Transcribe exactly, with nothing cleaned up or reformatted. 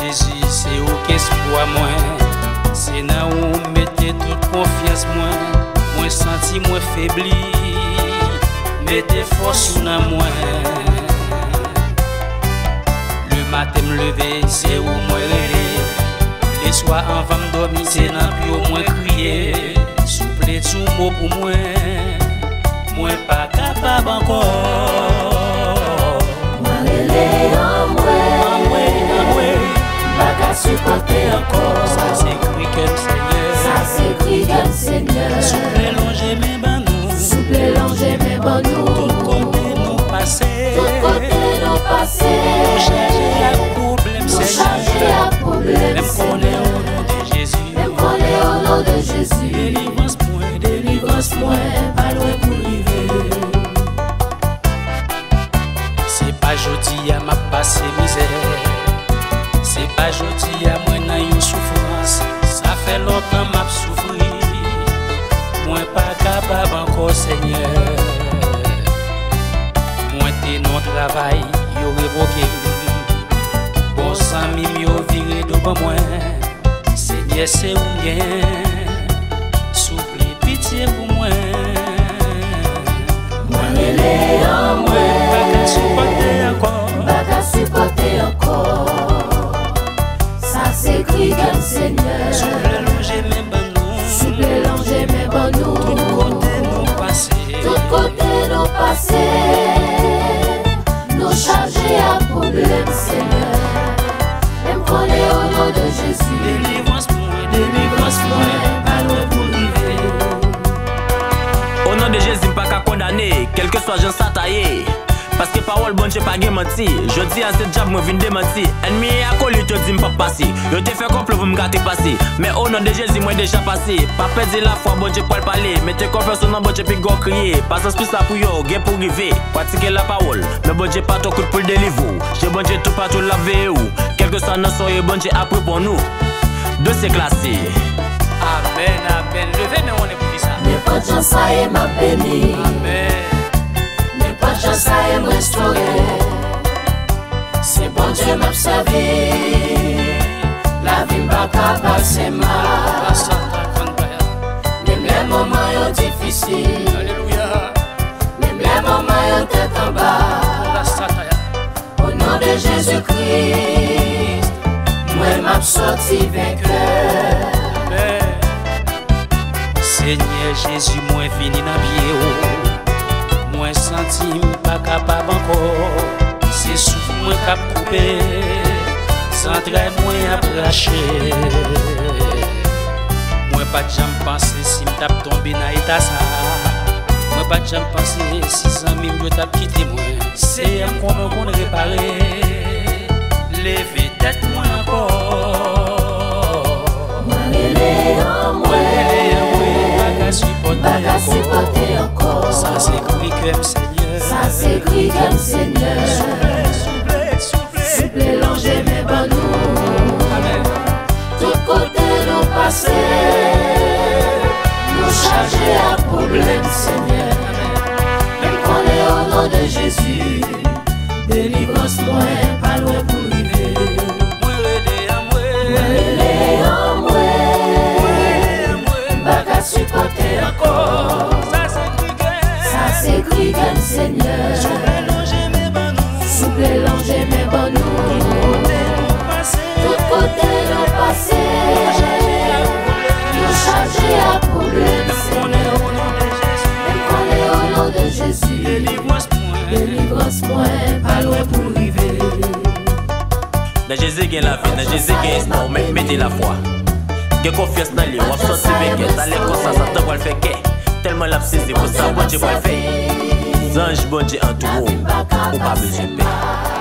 Jésus, c'est où qu'espoir moi. C'est là où mettez toute confiance moi. Moi senti moi faibli. Mettez force dans moi. Le matin me lever, c'est où moi rêver. Les soirs avant me dormir, c'est là puis au moins crier. Souffler tout mot pour moi. Moi pas capable encore. Moi relais en moi. En moi, en moi. Pas qu'à supporter encore. Ça s'écrit comme Seigneur. Ça s'écrit comme Seigneur. Souple longer mes banou. Souple longer mes banou. Tout côté nous passer. Tout côté nous passer. Nous charger à problème Nous Seigneur. charger à problème Même qu'on est au nom de Jésus. Même qu'on est au nom de Jésus. Délivrance point, Délivrance moi, pas loin pour arriver. C'est pas jodi à ma passé misère. C'est pas jodi à moi nan yon souffrance. Ça fait longtemps m'a souffri. Moi pas capable encore Seigneur. Moi t'es non travail, yo révoqué. Bon ami yo viré devant moi. Seigneur c'est où bien. Souffle pitié pour moi. Moi relais en moi. Pas qu'à supporter encore. Pas qu'à supporter encore. Ça s'écrit comme Seigneur. Souple longer mes banou. Souple longer mes banou. Tout côté nous passer. Tout côté nous passer. Nous charger à problème Seigneur. Même qu'on est au nom de Jésus. Délivrance moi, délivrance moi. Pas loin pour arriver. Au nom de Jésus, pas qu'à condamner, quel que soit j'en s'attailler. Parce que parole bon Dieu pas gen menti. Je dis à ce diable moi vinn démenti. Ennemi a collé te dit m'pas passer. Yo te fait complot pour me gâter passé. Mais au nom de Jésus moi déjà passé. Pas perdre la foi bon Dieu pour le parler. Mettez confiance au nom bon Dieu puis go crier. Pas plus là pour yo, gen pour river. Pratiquer la parole. Mais bon Dieu pas ton coup pour le délivrer. J'ai bon Dieu tout partout laver ou. Quel que soit notre soyez bon Dieu après pour nous. De c'est classé. Amen, amen. Levez nous on est pour dire ça. N'importe chance ça est ma béni. Amen. N'importe chance ça est me restaurer. C'est bon Dieu m'a servi. La vie m'a pas passer mal. La Santa Grande. Même les moments sont difficiles. Alléluia. Même les moments sont tête en bas. La Santa. Au nom de Jésus-Christ, moi m'a sorti vainqueur. Amen. Seigneur Jésus, moi fini dans pied. Moi senti pas capable encore. C'est souffle moi cap coupé. Sans trait moi approché. Moi pas de jamais penser si m'tap tombé dans état ça. Moi pas de jamais penser si amis me tap quitté moi. C'est encore qu'on réparer. Lever tête moi encore. Moi relais en moi. Pas qu'à supporter Pas qu'à supporter encore. Ça s'écrit comme Seigneur. Ça s'écrit comme Seigneur. Souple, souple, Souple longer mes banou. Amen. Tout côté nous passer. Nous charger à problème Seigneur. Même qu'on est au nom de Jésus. Délivrance moi, pas loin pour arriver. Moi relais à moi. Moi relais en moi. Pas qu'à supporter encore. Ça s'écrit comme Ça s'écrit comme Seigneur. Souple longer mes banou. Souple longer mes banou. Côté nous passer. Tout côté nous passer. Nous charger à problème On est Seigneur. au nom de Jésus. Même qu'on est au nom de Jésus. Délivrance moi. Délivrance moi, pas loin pour arriver. Dans Jésus gagne la vie, dans Jésus gagne espoir, mais mettez la foi. Gagne confiance dans lui, on sorti avec ça les comme ça, ça te va le faire qu'est. Tellement la saisi pour ça, bon Dieu va le faire. Ange bon Dieu en tout, ou pas besoin de paix.